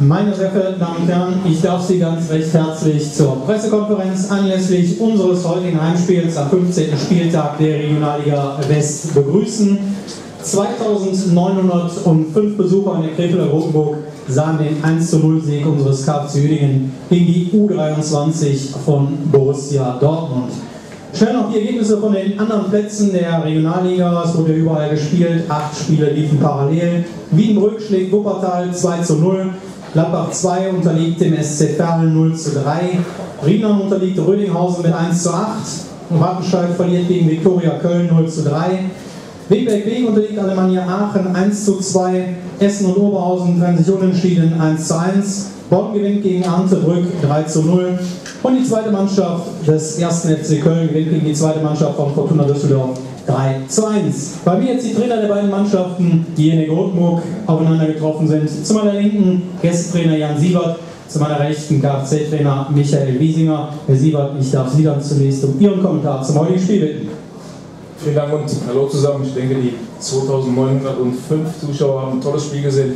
Meine sehr verehrten Damen und Herren, ich darf Sie ganz recht herzlich zur Pressekonferenz anlässlich unseres heutigen Heimspiels am 15. Spieltag der Regionalliga West begrüßen. 2905 Besucher in der Krefelder Rotenburg sahen den 1:0 Sieg unseres KFC Uerdingen gegen die U23 von Borussia Dortmund. Schnell noch die Ergebnisse von den anderen Plätzen der Regionalliga. Es wurde überall gespielt, 8 Spiele liefen parallel. Wiedenbrück schlägt Wuppertal 2:0. Gladbach 2 unterliegt dem SC Verl 0:3. Riemann unterliegt Rödinghausen mit 1:8. Wattenscheid verliert gegen Viktoria Köln 0:3. Wegberg-Wegen unterliegt Alemannia Aachen 1:2. Essen und Oberhausen trennen sich unentschieden 1:1. Bonn gewinnt gegen Arntebrück 3:0. Und die zweite Mannschaft des 1. FC Köln gewinnt gegen die zweite Mannschaft von Fortuna Düsseldorf 3:1. Bei mir jetzt die Trainer der beiden Mannschaften, die in der Rotenburg aufeinander getroffen sind. Zu meiner linken Gästetrainer Jan Siebert, zu meiner rechten KFC-Trainer Michael Wiesinger. Herr Siebert, ich darf Sie dann zunächst um Ihren Kommentar zum heutigen Spiel bitten. Vielen Dank und hallo zusammen. Ich denke, die 2905 Zuschauer haben ein tolles Spiel gesehen.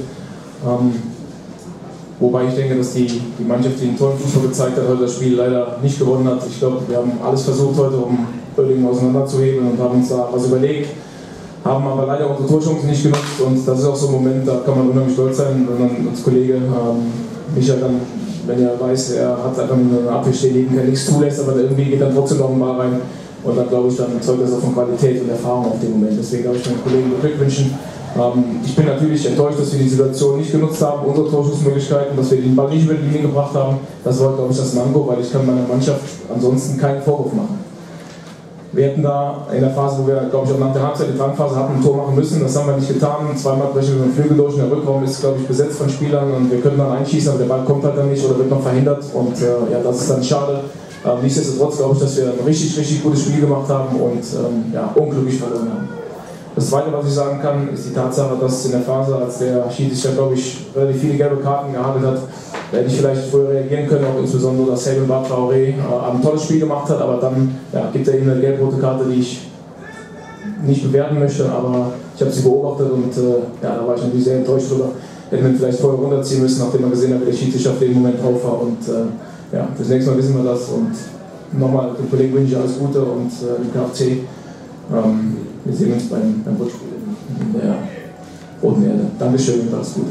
Wobei ich denke, dass die Mannschaft, die einen tollen Fußball gezeigt hat, heute das Spiel leider nicht gewonnen hat. Ich glaube, wir haben alles versucht heute, um Uerdingen auseinanderzuheben und haben uns da was überlegt, haben aber leider unsere Torchancen nicht genutzt und das ist auch so ein Moment, da kann man unheimlich stolz sein, wenn man als Kollege Michael dann, wenn er weiß, er hat einfach eine Abwehr stehen, die nichts zulässt, aber irgendwie geht dann trotzdem noch ein Ball rein und dann glaube ich, dann zeugt das auch von Qualität und Erfahrung auf dem Moment. Deswegen darf ich meinen Kollegen beglückwünschen. Ich bin natürlich enttäuscht, dass wir die Situation nicht genutzt haben, unsere Torschussmöglichkeiten, dass wir den Ball nicht über die Linie gebracht haben. Das war, glaube ich, das Manko, weil ich kann meiner Mannschaft ansonsten keinen Vorwurf machen. Wir hätten da in der Phase, wo wir, glaube ich, auch nach der Halbzeit die Fangphase hatten, ein Tor machen müssen. Das haben wir nicht getan. Zweimal brechen wir mit dem Flügel durch. Der Rückraum ist, glaube ich, besetzt von Spielern und wir können dann einschießen, aber der Ball kommt halt dann nicht oder wird noch verhindert. Und ja, das ist dann schade. Nichtsdestotrotz glaube ich, dass wir ein richtig gutes Spiel gemacht haben und ja, unglücklich verloren haben. Das Zweite, was ich sagen kann, ist die Tatsache, dass in der Phase, als der Schiedsrichter, glaube ich, relativ viele gelbe Karten gehandelt hat, hätte ich vielleicht früher reagieren können, auch insbesondere, dass Sabin Traoré ein tolles Spiel gemacht hat, aber dann ja, gibt er ihm eine gelb-rote Karte, die ich nicht bewerten möchte, aber ich habe sie beobachtet und ja, da war ich natürlich sehr enttäuscht drüber. Hätten wir vielleicht vorher runterziehen müssen, nachdem man gesehen hat, wie der Schiedsrichter auf den Moment drauf war und ja, das nächste Mal wissen wir das und nochmal, dem Kollegen wünsche ich alles Gute und dem KFC. Wir sehen uns beim Rückspiel in der Roten Erde. Dankeschön und alles Gute.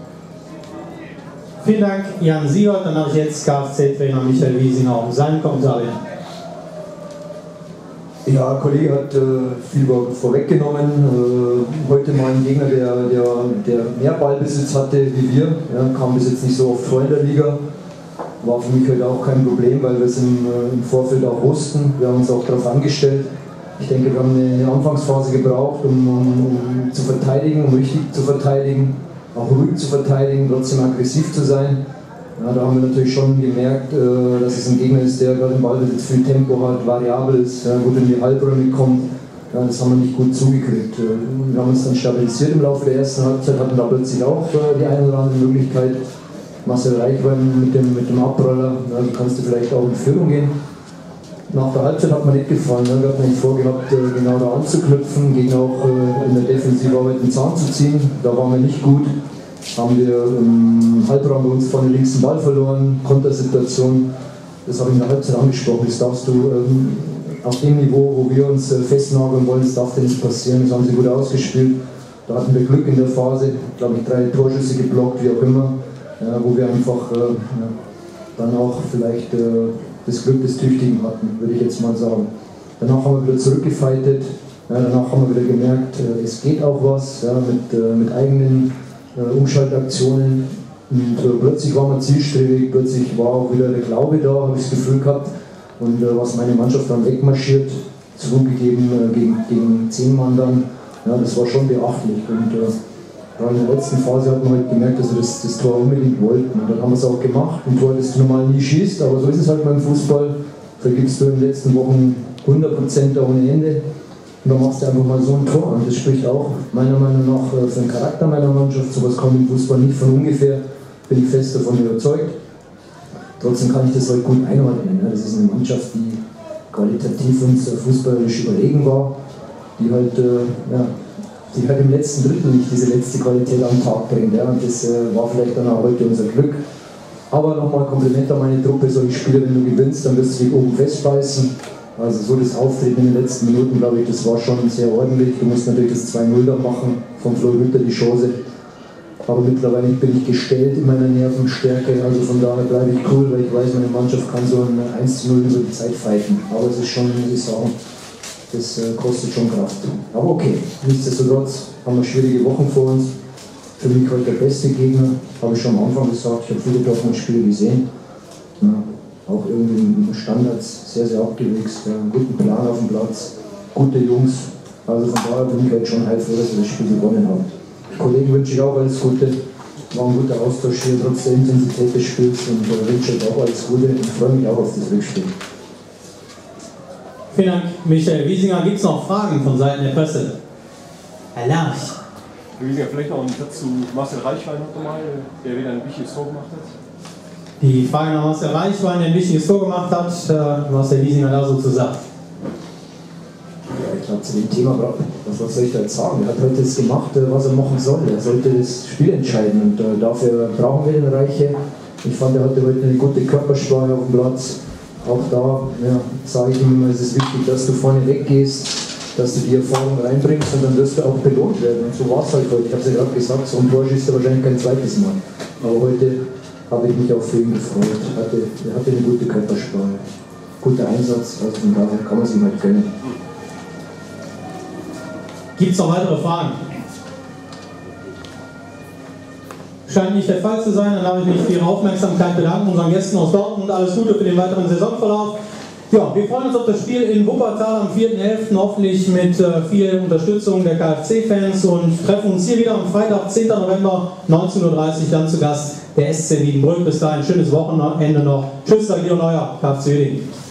Vielen Dank, Jan Siebert. Dann habe ich jetzt KFC-Trainer Michael Wiesinger um seinen Kommentar. Ja, der Kollege hat viel vorweggenommen. Heute mal ein Gegner, der mehr Ballbesitz hatte wie wir. Ja, kam bis jetzt nicht so oft vor in der Liga. War für mich heute auch kein Problem, weil wir es im Vorfeld auch wussten. Wir haben uns auch darauf angestellt. Ich denke, wir haben eine Anfangsphase gebraucht, um zu verteidigen, um richtig zu verteidigen, auch ruhig zu verteidigen, trotzdem aggressiv zu sein. Ja, da haben wir natürlich schon gemerkt, dass es ein Gegner ist, der gerade im Ballbesitz viel Tempo hat, variabel ist, ja, gut in die Halbräume kommt. Ja, das haben wir nicht gut zugekriegt. Wir haben uns dann stabilisiert im Laufe der ersten Halbzeit, hatten da plötzlich auch die eine oder andere Möglichkeit. Marcel Reich war mit dem Abroller, ja, da kannst du vielleicht auch in Führung gehen. Nach der Halbzeit hat mir nicht gefallen. Ne? Wir hatten nicht vorgehabt, genau da anzuknüpfen, gegen auch in der Defensive Arbeit den Zahn zu ziehen. Da waren wir nicht gut. Haben wir im Halbraum bei uns vorne links den Ball verloren, Kontersituation. Das habe ich in der Halbzeit angesprochen. Das darfst du auf dem Niveau, wo wir uns festnageln wollen, das darf dir nicht passieren. Das haben sie gut ausgespielt. Da hatten wir Glück in der Phase, glaube ich, 3 Torschüsse geblockt, wie auch immer, wo wir einfach dann auch vielleicht das Glück des Tüchtigen hatten, würde ich jetzt mal sagen. Danach haben wir wieder zurückgefightet, danach haben wir wieder gemerkt, es geht auch was mit eigenen Umschaltaktionen und plötzlich waren wir zielstrebig, plötzlich war auch wieder der Glaube da, habe ich das Gefühl gehabt und was meine Mannschaft dann wegmarschiert, zugegeben gegen 10 Mann dann, ja, das war schon beachtlich und gerade in der letzten Phase hat man halt gemerkt, dass wir das Tor unbedingt wollten. Und dann haben wir es auch gemacht. Ein Tor, das du normal nie schießt, aber so ist es halt beim Fußball. Da gibst du in den letzten Wochen 100% da ohne Ende. Und dann machst du einfach mal so ein Tor. Und das spricht auch meiner Meinung nach für den Charakter meiner Mannschaft. Sowas kommt im Fußball nicht von ungefähr. Bin ich fest davon überzeugt. Trotzdem kann ich das halt gut einordnen. Das ist eine Mannschaft, die qualitativ uns fußballerisch überlegen war. Die halt die halt im letzten Drittel nicht diese letzte Qualität am Tag bringt. Ja. Und das war vielleicht dann auch heute unser Glück. Aber nochmal Kompliment an meine Truppe, solche Spiele, wenn du gewinnst, dann wirst du dich oben festbeißen. Also so das Auftreten in den letzten Minuten, glaube ich, das war schon sehr ordentlich. Du musst natürlich das 2-0 da machen, von Flo Rütter die Chance. Aber mittlerweile bin ich gestellt in meiner Nervenstärke, also von daher bleibe ich cool, weil ich weiß, meine Mannschaft kann so ein 1:0 über die Zeit fighten. Aber es ist schon, muss ich sagen, das kostet schon Kraft. Aber okay, nichtsdestotrotz haben wir schwierige Wochen vor uns. Für mich heute der beste Gegner, habe ich schon am Anfang gesagt. Ich habe viele Dortmund-Spiele gesehen. Ja, auch irgendwie im Standards sehr, sehr abgewichst. Ja, einen guten Plan auf dem Platz, gute Jungs. Also von daher bin ich heute schon heilfroh, dass wir das Spiel gewonnen haben. Kollegen wünsche ich auch alles Gute. War ein guter Austausch hier, trotz der Intensität des Spiels, und wünsche euch auch alles Gute und freue mich auch auf das Rückspiel. Vielen Dank, Michael Wiesinger. Gibt es noch Fragen von Seiten der Presse? Herr Lerch. Herr Wiesinger, vielleicht noch einen Satz zu Marcel Reichwein nochmal, der wieder ein wichtiges Tor gemacht hat. Die Frage nach Marcel Reichwein, der ein wichtiges Tor gemacht hat, was der Wiesinger da so zu sagt. Ja, ich glaube, zu dem Thema, was soll ich da jetzt sagen? Er hat heute das gemacht, was er machen soll. Er sollte das Spiel entscheiden, und dafür brauchen wir den Reiche. Ich fand, er hatte heute eine gute Körpersprache auf dem Platz. Auch da sage ich ihm immer, es ist wichtig, dass du vorne weggehst, dass du die Erfahrung reinbringst, und dann wirst du auch belohnt werden. Und so war es halt heute. Ich habe es ja gerade gesagt, so ein Tor schießt er wahrscheinlich kein zweites Mal. Aber heute habe ich mich auch für ihn gefreut. Er hatte eine gute Körpersprache, guter Einsatz, also von daher kann man es ihm halt gönnen. Gibt es noch weitere Fragen? Scheint nicht der Fall zu sein, dann darf ich mich für Ihre Aufmerksamkeit bedanken, unseren Gästen aus Dortmund. Alles Gute für den weiteren Saisonverlauf. Ja, wir freuen uns auf das Spiel in Wuppertal am 4.11., hoffentlich mit viel Unterstützung der KFC-Fans, und treffen uns hier wieder am Freitag, 10. November, 19:30 Uhr, dann zu Gast der SC Wiedenbrück. Bis dahin, schönes Wochenende noch. Tschüss, sagt ihr und euer KFC Uerdingen.